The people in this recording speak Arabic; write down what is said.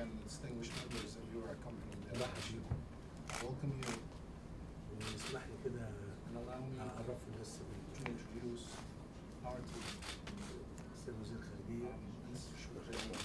and distinguished members of your company that مرحبا بكم. welcome you ويسمح لي كده and allow me أعرفكم بس to introduce our team. بالسيد وزير الخارجية Mr. Shukri,